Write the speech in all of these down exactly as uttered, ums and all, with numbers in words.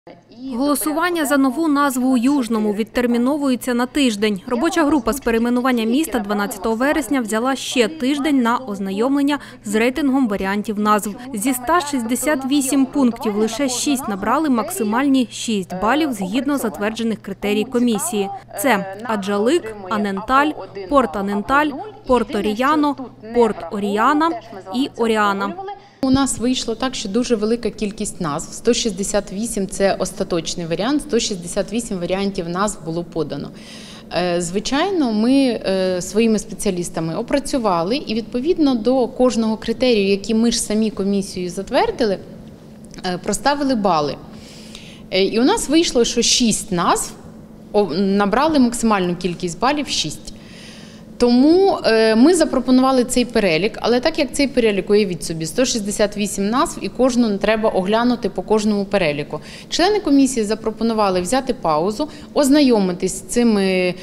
Голосування за нову назву у Южному відтерміновується на тиждень. Робоча група з перейменування міста дванадцятого вересня взяла ще тиждень на ознайомлення з рейтингом варіантів назв. Зі ста шістдесят вісім пунктів лише шість набрали максимальні шість балів згідно затверджених критерій комісії. Це Аджалик, Аненталь, Порт Аненталь, Порт Оріяно, Порт Оріана і Оріана. У нас вийшло так, що дуже велика кількість назв. сто шістдесят вісім – це остаточний варіант, сто шістдесят вісім варіантів назв було подано. Звичайно, ми своїми спеціалістами опрацювали і відповідно до кожного критерію, який ми ж самі комісією затвердили, проставили бали. І у нас вийшло, що шість назв набрали максимальну кількість балів – шість. Тому ми запропонували цей перелік, але так як цей перелік, уявіть собі, сто шістдесят вісім назв і кожну треба оглянути по кожному переліку. Члени комісії запропонували взяти паузу, ознайомитись з цими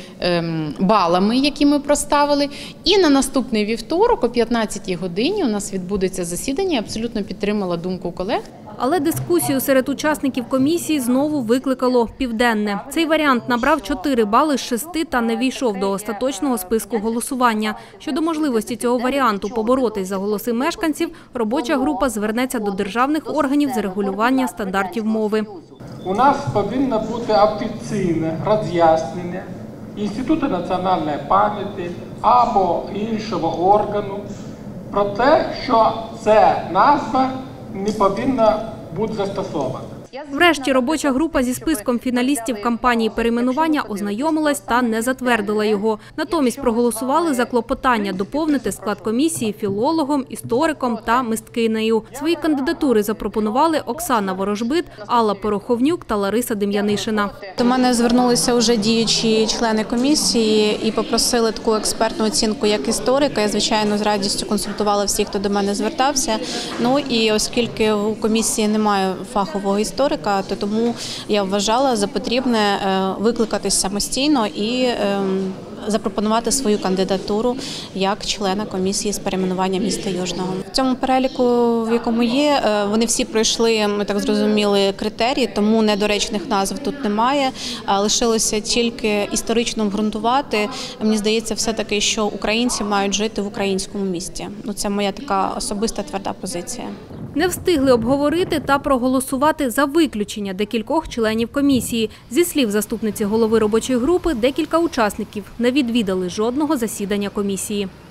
балами, які ми проставили, і на наступний вівторок о п'ятнадцятій годині у нас відбудеться засідання, я абсолютно підтримала думку колег. Але дискусію серед учасників комісії знову викликало «Південне». Цей варіант набрав чотири бали з шести та не війшов до остаточного списку голосування. Щодо можливості цього варіанту поборотись за голоси мешканців, робоча група звернеться до державних органів з регулювання стандартів мови. У нас повинно бути офіційне роз'яснення Інституту національної пам'яті або іншого органу про те, що ця назва не повинна бути застосована. Врешті робоча група зі списком фіналістів кампанії перейменування ознайомилась та не затвердила його. Натомість проголосували за клопотання доповнити склад комісії філологом, істориком та мисткинею. Свої кандидатури запропонували Оксана Ворожбит, Алла Пороховнюк та Лариса Дем'янишина. До мене звернулися вже діючі члени комісії і попросили таку експертну оцінку як історика. Я, звичайно, з радістю консультувала всіх, хто до мене звертався. Ну і оскільки у комісії немає фахового історика, історика, то тому я вважала за потрібне викликатись самостійно і запропонувати свою кандидатуру як члена комісії з перейменування міста Южного. В цьому переліку, в якому є, вони всі пройшли, ми так зрозуміли, критерії, тому недоречних назв тут немає. Лишилося тільки історично обґрунтувати. Мені здається, все-таки, що українці мають жити в українському місті. Ну, це моя така особиста тверда позиція. Не встигли обговорити та проголосувати за виключення декількох членів комісії. Зі слів заступниці голови робочої групи, декілька учасників не відвідали жодного засідання комісії.